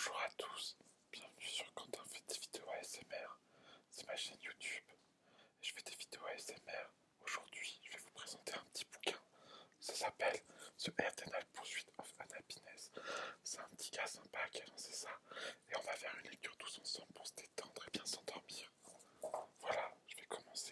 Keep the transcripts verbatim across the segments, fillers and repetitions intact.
Bonjour à tous, bienvenue sur Quentin fait des vidéos A S M R, c'est ma chaîne YouTube et je fais des vidéos A S M R. Aujourd'hui, je vais vous présenter un petit bouquin, ça s'appelle The Eternal Pursuit of Unhappiness. C'est un petit gars sympa qui a lancé ça et on va faire une lecture tous ensemble pour se détendre et bien s'endormir. Voilà, je vais commencer.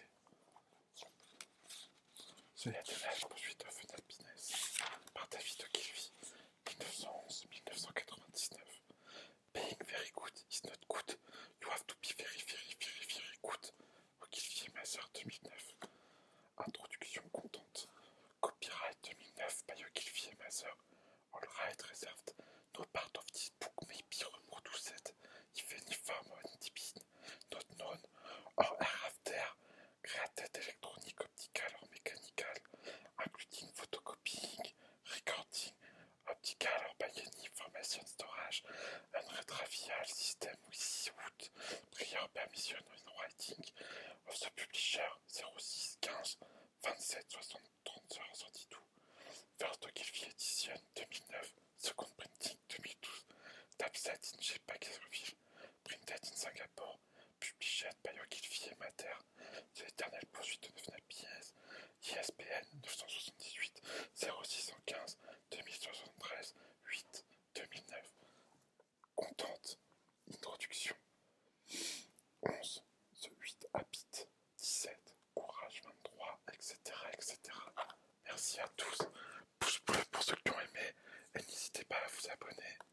The Eternal Pursuit of Unhappiness par David Ogilvy, mille neuf cent onze à mille neuf cent quatre-vingt-dix-neuf. Being very good is not good. You have to be very, very, very, very good. Ogilvy et Mather deux mille neuf. Introduction contente. Copyright deux mille neuf by Ogilvy et Mather. All right reserved. No part of this book may be reproduced, if any form or independent, not known, or hereafter, created electronic, optical, or mechanical, including photocopying, recording, optical or by any information storage, and retrieval system without prior permission in writing of the publisher zéro six quinze vingt-sept soixante trente-deux soixante-douze. First Ogilvy Edition deux mille neuf, Second Printing deux mille douze, Typeset in Jacksonville, printed in Singapore, published by Ogilvy et Mather, The Eternal Pursuit of Unhappiness, I S B N neuf cent soixante-dix-huit zéro six un cinq deux mille soixante-treize huit deux mille neuf. Contente. Introduction. onze. The huit Habits. dix-sept. Courage vingt-trois, et cetera et cetera. Merci à tous. Pouce bleu pour ceux qui ont aimé et n'hésitez pas à vous abonner.